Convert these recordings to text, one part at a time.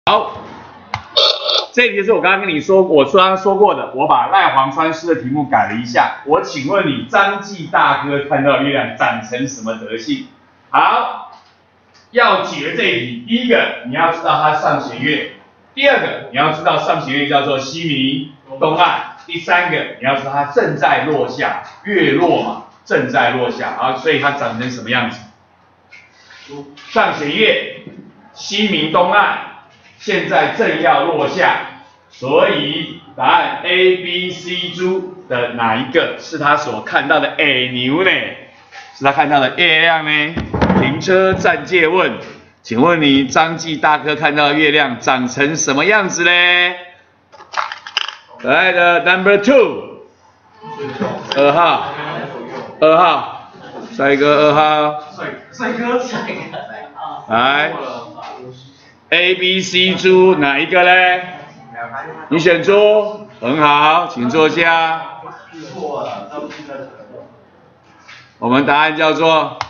好，这题是我刚刚跟你说，我刚刚说过的，我把赖黄川诗的题目改了一下。我请问你，张继大哥看到月亮长成什么德性？好，要解这一题，第一个你要知道它上弦月，第二个你要知道上弦月叫做西明东岸，第三个你要知道它正在落下，月落嘛，正在落下，啊，所以它长成什么样子？上弦月，西明东岸，现在正要落下，所以答案 A、B、C 猪的哪一个是他所看到的 A 牛呢？是他看到的月亮呢？停车暂借问，请问你张继大哥看到的月亮长成什么样子呢？可爱的 Number 2， 2号，2号，帅哥2号， 帅哥， 来 A、B、C 猪哪一个呢？你选猪，很好，请坐下。 错了， 我们答案叫做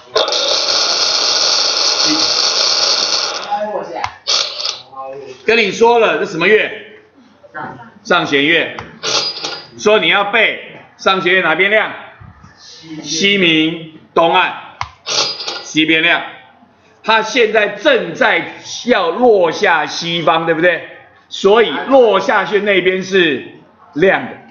跟你说了，这什么月？上弦月。说你要背上弦月哪边亮？西明东岸，西边亮。它现在正在要落下西方，对不对？所以落下去那边是亮的，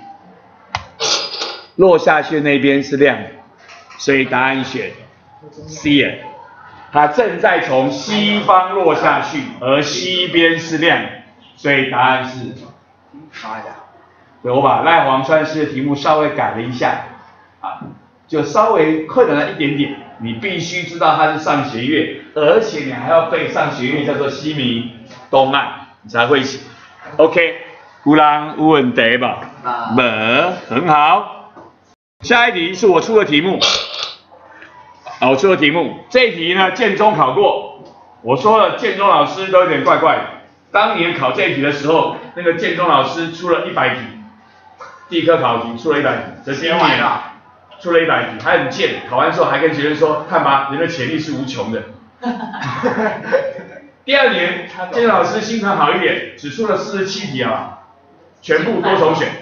落下去那边是亮的，所以答案选 C 了。它正在从西方落下去，而西边是亮的，所以答案是。所以我把赖黄川诗的题目稍微改了一下，啊，就稍微困难了一点点。你必须知道它是上弦月，而且你还要背上弦月叫做西明东岸，你才会写。OK， 有人有问题吧？没，很好。下一题是我出的题目，我出的题目，这一题呢建中考过。我说了，建中老师都有点怪怪的。当年考这一题的时候，那个建中老师出了100题，地科考题出了100题，这今年出了100题，还很贱，考完之后还跟学生说，看吧，人的潜力是无穷的。第二年，建中老师心肠好一点，只出了47题啊，全部多重选，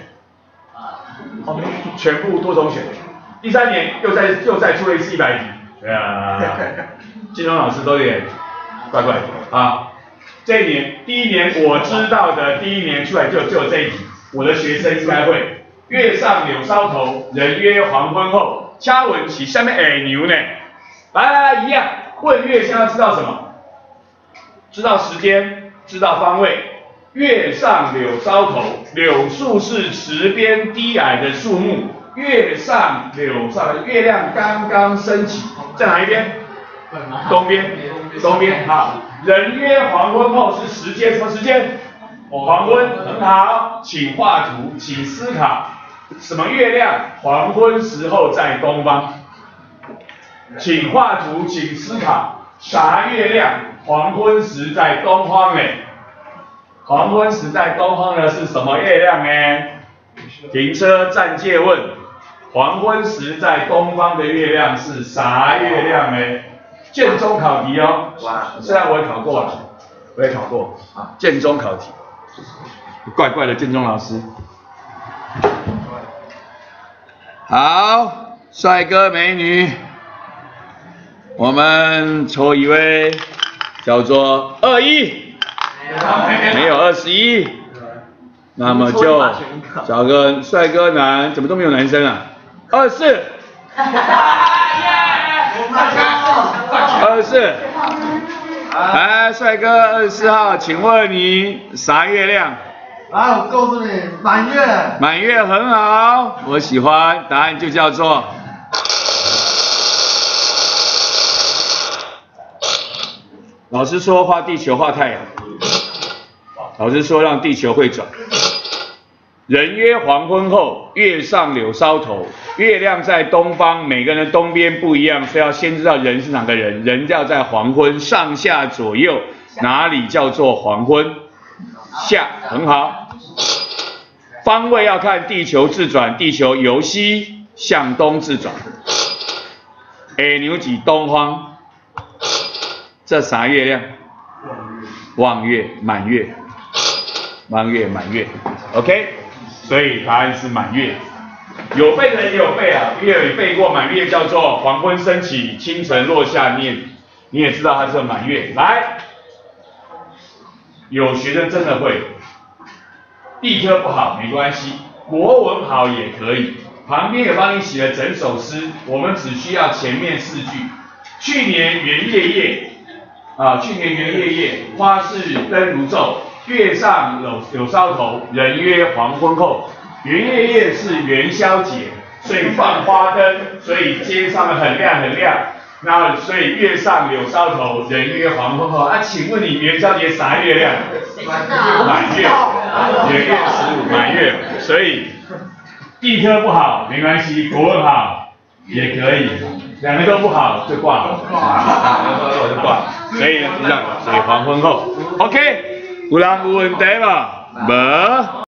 全部多重选。第三年又再出了一次100题，对啊，建中老师都有点怪怪的啊。这一年，第一年我知道的，第一年出来就有这一题，我的学生应该会。月上柳梢头，人约黄昏后。掐文起下面哎牛呢？来，一样。问月相要知道什么？知道时间，知道方位。月上柳梢头，柳树是池边低矮的树木。月上柳梢，月亮刚刚升起，在哪一边？东边。东边好。人约黄昏后是时间，什么时间？黄昏，很好，请画图，请思考。什么月亮黄昏时候在东方？请画图，请思考。啥月亮黄昏时在东方呢？黄昏时在东方的是什么月亮呢？停车暂借问。黄昏时在东方的月亮是啥月亮呢？建中考题哦，虽然我也考过了，我也考过啊，建中考题，怪怪的建中老师。好，帅哥美女，我们抽一位，叫做21，没有21，那么就找个帅哥男，怎么都没有男生啊？24，24，来，帅哥24号，请问你啥月亮？ 来，我告诉你，满月。 满月很好，我喜欢。答案就叫做老师说画地球画太阳，老师说让地球会转。人约黄昏后，月上柳梢头。月亮在东方，每个人的东边不一样，所以要先知道人是哪个人。人要在黄昏上下左右，哪里叫做黄昏？下，很好。方位要看地球自转，地球由西向东自转。牛指东方，这啥月亮？ 望月、满月，望月、满月 ，OK， 所以答案是满月。有背的人也有背啊，因为有背过满月叫做黄昏升起，清晨落下，你也知道它是满月。来，有学生真的会，地科不好没关系，国文好也可以。旁边有帮你写了整首诗，我们只需要前面4句。去年圆夜夜，去年圆夜夜，花市灯如昼，月上柳梢头，人约黄昏后。圆夜夜是元宵节，所以放花灯，所以街上很亮很亮。那所以月上柳梢头，人约黄昏后。请问你元宵节啥月亮？满月，元月15满月，所以地科不好没关系，国文好也可以，两个都不好就挂了，两个都不好就挂了。所以呢，这样，所以黄昏后 ，OK， 有人有问题吗？无。